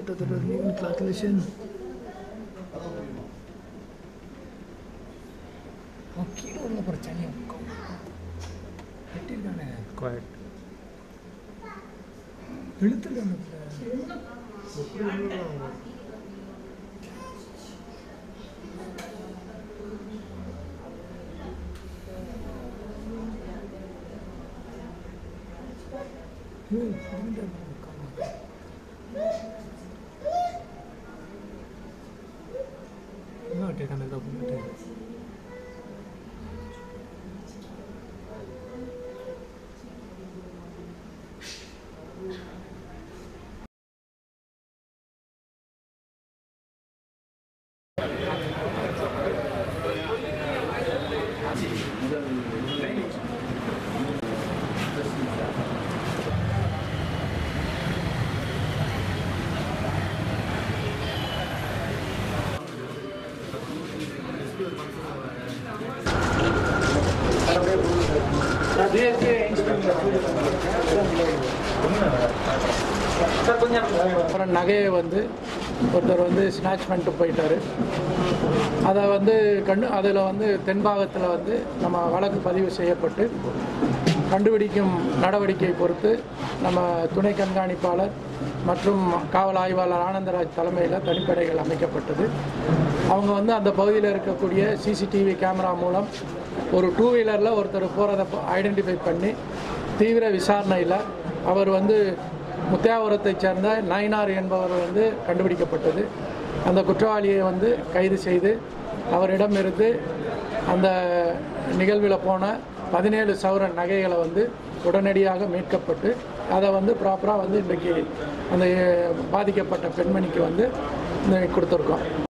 calculation. Okay, no percaya. Betul kan? Quiet. Betul kan? No, take another one. நகையை வந்து ஒருத்தர் வந்து snatch பண்ணிட்டு போயிட்டார். அதை வந்து அதில் வந்து தென்பாகத்தில் வந்து நம்ம வழக்கு பதிவு செய்யப்பட்டு கண்டுபிடிக்கும் நடவடிக்கை பொறுத்து நம்ம துணை கண்காணிப்பாளர் மற்றும் காவல் ஆய்வாளர் ஆனந்தராஜ் தலைமையில் தனிப்படைகள் அமைக்கப்பட்டது. அவங்க வந்து அந்த பகுதியில் இருக்கக்கூடிய சிசிடிவி கேமரா மூலம் ஒரு 2 வீலரில் ஒருத்தர் போகிறத ஐடென்டிஃபை பண்ணி தீவிர விசாரணையில் அவர் வந்து முத்தியாபுரத்தைச் சேர்ந்த நயினார் என்பவர் வந்து கண்டுபிடிக்கப்பட்டது. அந்த குற்றவாளியை வந்து கைது செய்து அவரிடமிருந்து அந்த நிகழ்வில் போன 17 சவரன் நகைகளை வந்து உடனடியாக மீட்கப்பட்டு அதை வந்து ப்ராப்பராக வந்து இன்றைக்கி அந்த பாதிக்கப்பட்ட பெண்மணிக்கு வந்து கொடுத்துருக்கோம்.